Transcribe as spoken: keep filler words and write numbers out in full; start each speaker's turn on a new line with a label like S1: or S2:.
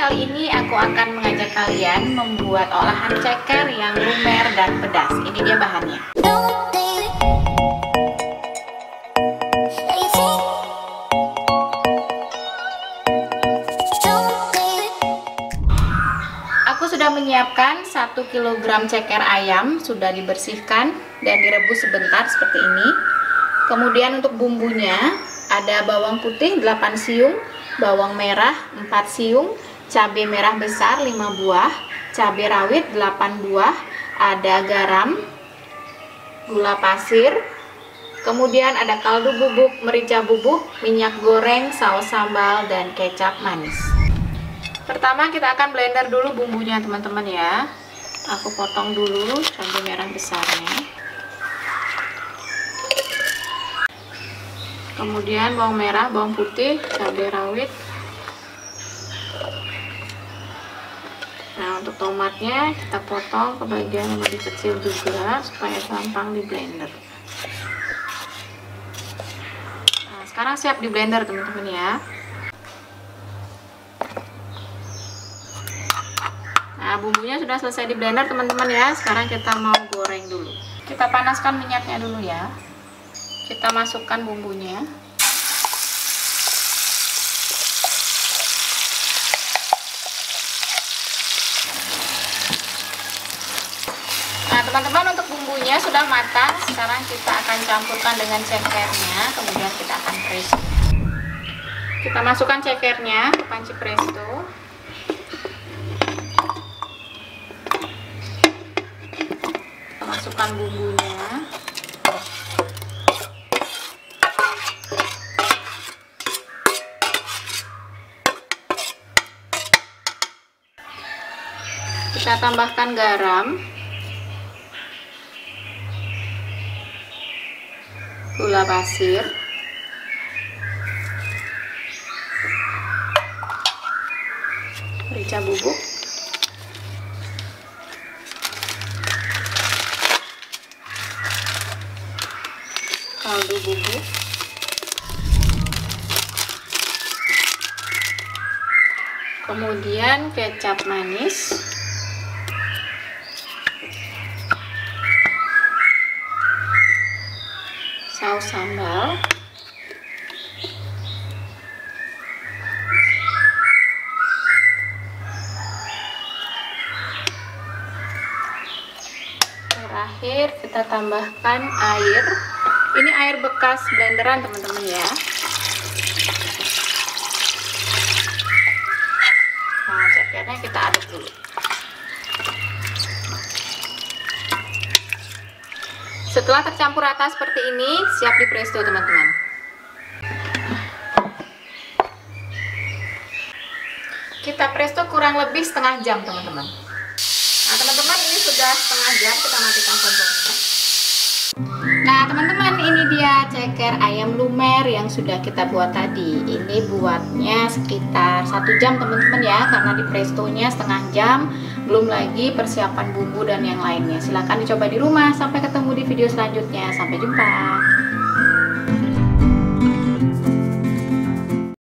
S1: kali ini aku akan mengajak kalian membuat olahan ceker yang lumer dan pedas. Ini dia bahannya. Aku sudah menyiapkan satu kilogram ceker ayam, sudah dibersihkan dan direbus sebentar seperti ini. Kemudian untuk bumbunya ada bawang putih delapan siung, bawang merah empat siung, cabai merah besar lima buah, cabai rawit delapan buah, ada garam, gula pasir, kemudian ada kaldu bubuk, merica bubuk, minyak goreng, saus sambal, dan kecap manis. Pertama kita akan blender dulu bumbunya teman-teman ya. Aku potong dulu cabai merah besarnya. Kemudian bawang merah, bawang putih, cabai rawit. Nah, untuk tomatnya kita potong ke bagian yang lebih kecil juga supaya gampang di blender. Nah, sekarang siap di blender teman-teman ya. Nah, bumbunya sudah selesai di blender teman-teman ya. Sekarang kita mau goreng dulu. Kita panaskan minyaknya dulu ya. Kita masukkan bumbunya. Nah teman-teman, untuk bumbunya sudah matang. Sekarang kita akan campurkan dengan cekernya. Kemudian kita akan presto. Kita masukkan cekernya ke panci presto. Kita masukkan bumbunya. Kita tambahkan garam, gula pasir, merica bubuk, kaldu bubuk, kemudian kecap manis, saus sambal, terakhir kita tambahkan air. Ini air bekas blenderan teman-teman ya. Nah, cekernya kita aduk dulu. Setelah tercampur rata seperti ini, siap di presto teman-teman. Kita presto kurang lebih setengah jam teman-teman. Nah teman-teman, ini sudah setengah jam, kita matikan kompornya. Nah teman-teman, ini dia ceker ayam lumer yang sudah kita buat tadi. Ini buatnya sekitar satu jam teman-teman ya, karena di prestonya setengah jam. Belum lagi persiapan bumbu dan yang lainnya. Silahkan dicoba di rumah. Sampai ketemu di video selanjutnya. Sampai jumpa.